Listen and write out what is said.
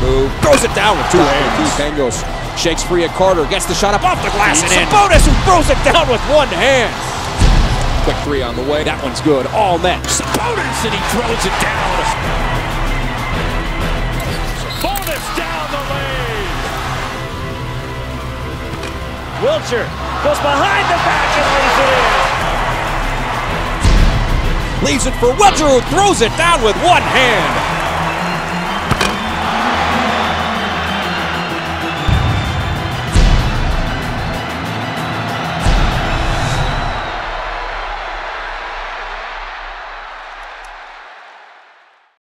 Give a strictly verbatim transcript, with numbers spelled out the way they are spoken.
move, throws it down with two hands. Kevin Pangos shakes free at Carter, gets the shot up off the glass and in. Sabonis who throws it down with one hand. Quick three on the way, that one's good, all net. Sabonis and he throws it down. Sabonis down the lane. Wiltjer goes behind the back and lays it in. Leaves it for Wiltjer who throws it down with one hand.